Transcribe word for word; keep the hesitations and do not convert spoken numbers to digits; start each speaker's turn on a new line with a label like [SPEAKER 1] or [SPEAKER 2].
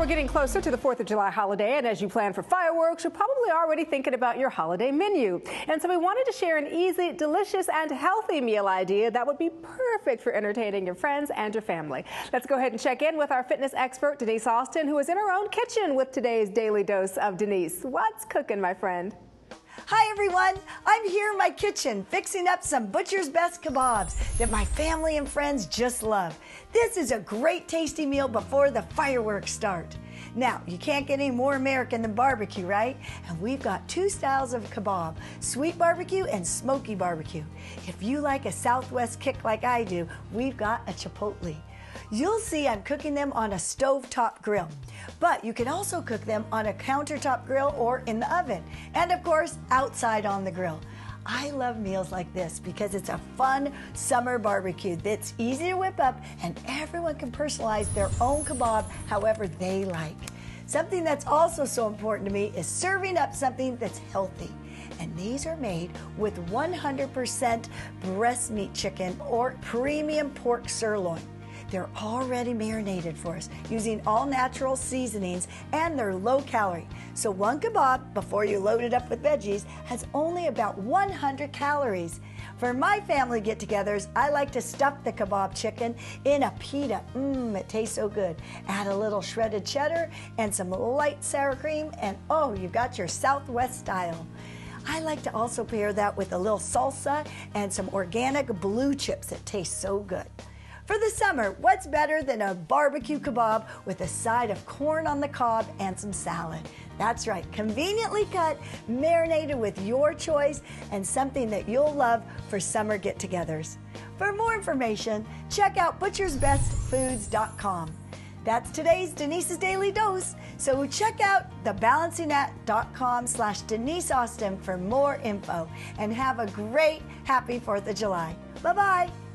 [SPEAKER 1] we're getting closer to the fourth of July holiday, and as you plan for fireworks, you're probably already thinking about your holiday menu. And so we wanted to share an easy, delicious, and healthy meal idea that would be perfect for entertaining your friends and your family. Let's go ahead and check in with our fitness expert, Denise Austin, who is in her own kitchen with today's Daily Dose of Denise. What's cooking, my friend?
[SPEAKER 2] Hi everyone, I'm here in my kitchen fixing up some Butcher's Best kebabs that my family and friends just love. This is a great tasty meal before the fireworks start. Now, you can't get any more American than barbecue, right? And we've got two styles of kebab, sweet barbecue and smoky barbecue. If you like a Southwest kick like I do, we've got a chipotle. You'll see I'm cooking them on a stovetop grill, but you can also cook them on a countertop grill or in the oven, and of course, outside on the grill. I love meals like this because it's a fun summer barbecue that's easy to whip up and everyone can personalize their own kebab however they like. Something that's also so important to me is serving up something that's healthy. And these are made with one hundred percent breast meat chicken or premium pork sirloin. They're already marinated for us using all natural seasonings, and they're low calorie. So one kebab, before you load it up with veggies, has only about one hundred calories. For my family get-togethers, I like to stuff the kebab chicken in a pita. Mmm, it tastes so good. Add a little shredded cheddar and some light sour cream, and oh, you've got your Southwest style. I like to also pair that with a little salsa and some organic blue chips that taste so good. For the summer, what's better than a barbecue kebab with a side of corn on the cob and some salad? That's right, conveniently cut, marinated with your choice, and something that you'll love for summer get-togethers. For more information, check out butchers best foods dot com. That's today's Denise's Daily Dose, so check out the balancing act dot com slash Denise Austin for more info, and have a great, happy fourth of July. Bye-bye.